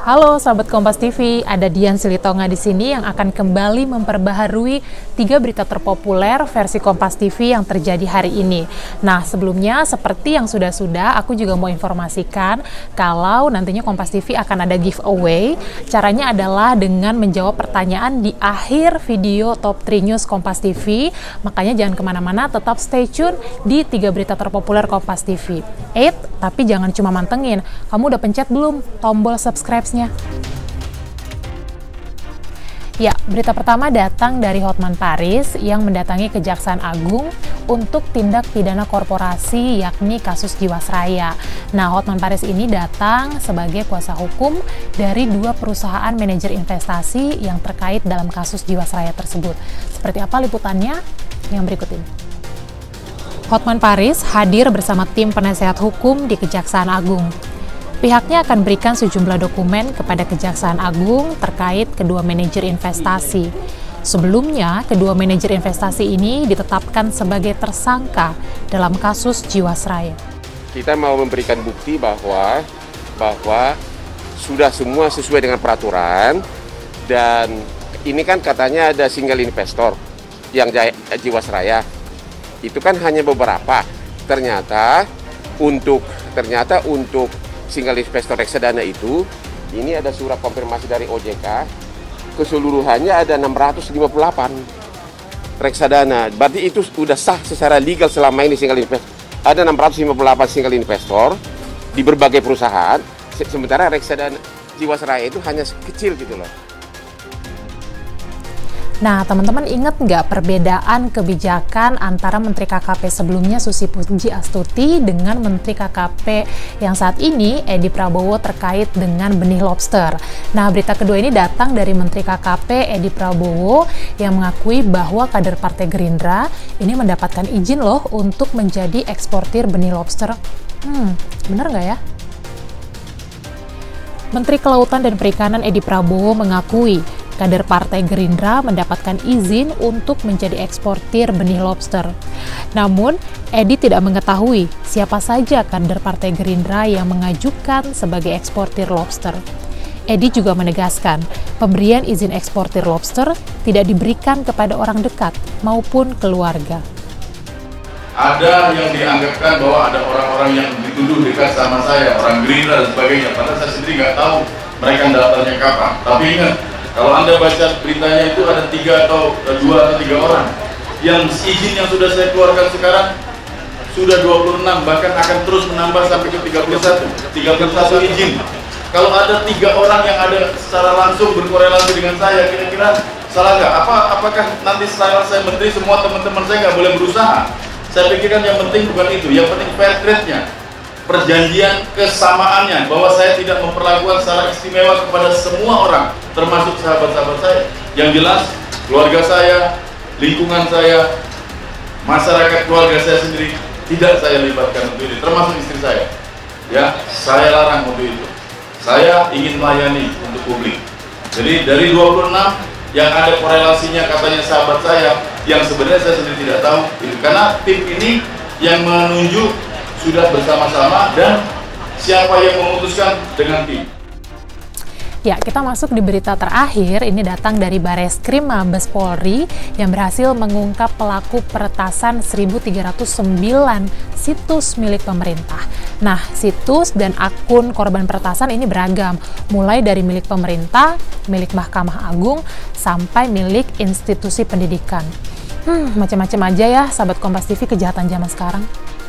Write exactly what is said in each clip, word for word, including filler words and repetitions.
Halo sahabat Kompas T V, ada Dian Silitonga di sini yang akan kembali memperbaharui tiga berita terpopuler versi Kompas T V yang terjadi hari ini. Nah, sebelumnya seperti yang sudah-sudah, aku juga mau informasikan kalau nantinya Kompas T V akan ada giveaway. Caranya adalah dengan menjawab pertanyaan di akhir video Top tiga News Kompas T V. Makanya jangan kemana-mana, tetap stay tune di tiga berita terpopuler Kompas T V. Eh, tapi jangan cuma mantengin, kamu udah pencet belum tombol subscribe-nya? Ya, berita pertama datang dari Hotman Paris yang mendatangi Kejaksaan Agung untuk tindak pidana korporasi yakni kasus Jiwasraya. Nah, Hotman Paris ini datang sebagai kuasa hukum dari dua perusahaan manajer investasi yang terkait dalam kasus Jiwasraya tersebut. Seperti apa liputannya? Yang berikut ini. Hotman Paris hadir bersama tim penasehat hukum di Kejaksaan Agung. Pihaknya akan berikan sejumlah dokumen kepada Kejaksaan Agung terkait kedua manajer investasi. Sebelumnya, kedua manajer investasi ini ditetapkan sebagai tersangka dalam kasus Jiwasraya. Kita mau memberikan bukti bahwa bahwa sudah semua sesuai dengan peraturan, dan ini kan katanya ada single investor yang Jiwasraya. Itu kan hanya beberapa. Ternyata untuk ternyata untuk single investor reksadana itu, ini ada surat konfirmasi dari O J K, keseluruhannya ada enam ratus lima puluh delapan reksadana. Berarti itu sudah sah secara legal selama ini single investor. Ada enam ratus lima puluh delapan single investor di berbagai perusahaan, sementara reksadana Jiwasraya itu hanya kecil gitu loh. Nah, teman-teman ingat nggak perbedaan kebijakan antara Menteri K K P sebelumnya Susi Pujiastuti dengan Menteri K K P yang saat ini Edi Prabowo terkait dengan benih lobster. Nah, berita kedua ini datang dari Menteri K K P Edi Prabowo yang mengakui bahwa kader Partai Gerindra ini mendapatkan izin loh untuk menjadi eksportir benih lobster. Hmm, bener nggak ya? Menteri Kelautan dan Perikanan Edi Prabowo mengakui kader Partai Gerindra mendapatkan izin untuk menjadi eksportir benih lobster. Namun, Edi tidak mengetahui siapa saja kader Partai Gerindra yang mengajukan sebagai eksportir lobster. Edi juga menegaskan, pemberian izin eksportir lobster tidak diberikan kepada orang dekat maupun keluarga. Ada yang dianggapkan bahwa ada orang-orang yang dituduh dekat sama saya, orang Gerindra dan sebagainya, padahal saya sendiri nggak tahu mereka daftarnya kapan. Tapi ingat, kalau Anda baca beritanya itu ada tiga atau dua atau tiga orang yang izin yang sudah saya keluarkan sekarang sudah dua puluh enam, bahkan akan terus menambah sampai ke tiga puluh satu izin. Kalau ada tiga orang yang ada secara langsung berkorelasi dengan saya, kira-kira salah nggak? Apa apakah nanti setelah saya menteri semua teman-teman saya nggak boleh berusaha? Saya pikirkan yang penting bukan itu, yang penting fair trade-nya, perjanjian kesamaannya, bahwa saya tidak memperlakukan secara istimewa kepada semua orang, termasuk sahabat-sahabat saya. Yang jelas, keluarga saya, lingkungan saya, masyarakat keluarga saya sendiri tidak saya libatkan untuk ini, termasuk istri saya. Ya, saya larang untuk itu. Saya ingin melayani untuk publik. Jadi dari dua puluh enam yang ada korelasinya katanya sahabat saya, yang sebenarnya saya sendiri tidak tahu itu, karena tim ini yang menunjuk sudah bersama-sama dan siapa yang memutuskan dengan tim. Ya, kita masuk di berita terakhir. Ini datang dari Bareskrim Mabes Polri yang berhasil mengungkap pelaku peretasan seribu tiga ratus sembilan situs milik pemerintah. Nah, situs dan akun korban peretasan ini beragam, mulai dari milik pemerintah, milik Mahkamah Agung, sampai milik institusi pendidikan. Hmm, macam-macam aja ya, sahabat Kompas T V, kejahatan zaman sekarang.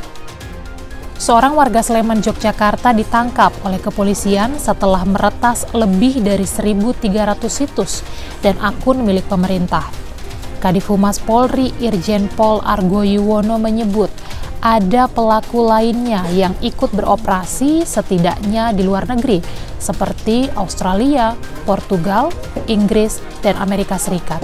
Seorang warga Sleman, Yogyakarta ditangkap oleh kepolisian setelah meretas lebih dari seribu tiga ratus situs dan akun milik pemerintah. Kadif Humas Polri Irjen Pol Argo Yuwono menyebut ada pelaku lainnya yang ikut beroperasi setidaknya di luar negeri seperti Australia, Portugal, Inggris, dan Amerika Serikat.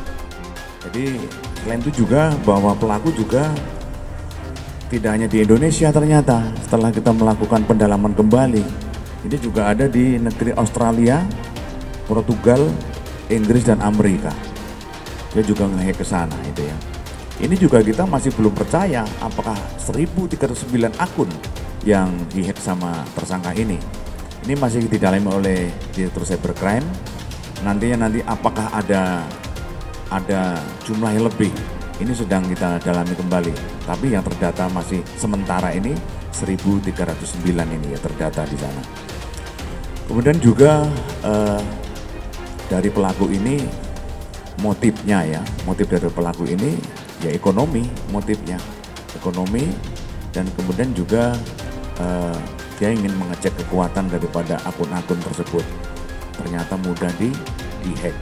Jadi selain itu juga bahwa pelaku juga tidak hanya di Indonesia, ternyata setelah kita melakukan pendalaman kembali, ini juga ada di negeri Australia, Portugal, Inggris, dan Amerika. Dia juga nge-hack ke sana itu ya. Ini juga kita masih belum percaya apakah seribu tiga ratus sembilan akun yang di-hack sama tersangka ini. Ini masih didalami oleh Direktur Cybercrime. Nantinya nanti apakah ada ada jumlah yang lebih, ini sedang kita dalami kembali. Tapi yang terdata masih sementara ini seribu tiga ratus sembilan ini ya terdata di sana. Kemudian juga eh, dari pelaku ini motifnya ya, motif dari pelaku ini ya ekonomi, motifnya ekonomi, dan kemudian juga eh, dia ingin mengecek kekuatan daripada akun-akun tersebut. Ternyata mudah di di-hack.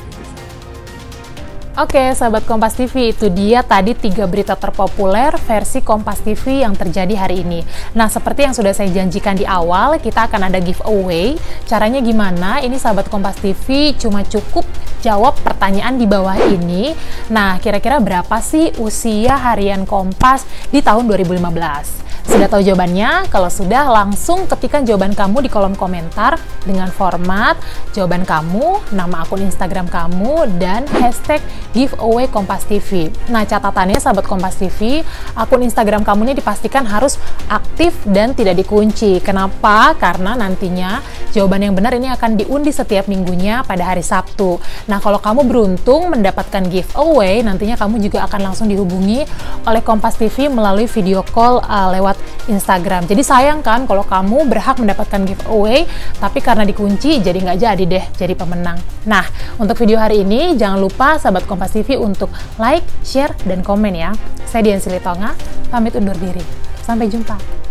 Oke, sahabat Kompas T V, itu dia tadi tiga berita terpopuler versi Kompas T V yang terjadi hari ini. Nah, seperti yang sudah saya janjikan di awal, kita akan ada giveaway. Caranya gimana? Ini sahabat Kompas T V cuma cukup jawab pertanyaan di bawah ini. Nah, kira-kira berapa sih usia harian Kompas di tahun dua ribu lima belas? Sudah tahu jawabannya? Kalau sudah, langsung ketikkan jawaban kamu di kolom komentar dengan format jawaban kamu, nama akun Instagram kamu, dan hashtag giveaway Kompas T V. Nah, catatannya sahabat Kompas T V, akun Instagram kamu ini dipastikan harus aktif dan tidak dikunci. Kenapa? Karena nantinya jawaban yang benar ini akan diundi setiap minggunya pada hari Sabtu. Nah, kalau kamu beruntung mendapatkan giveaway, nantinya kamu juga akan langsung dihubungi oleh Kompas T V melalui video call uh, lewat Instagram. Jadi sayang kan kalau kamu berhak mendapatkan giveaway, tapi karena dikunci jadi nggak jadi deh jadi pemenang. Nah, untuk video hari ini jangan lupa sahabat Kompas T V untuk like, share, dan komen ya. Saya Dian Silitonga, pamit undur diri. Sampai jumpa.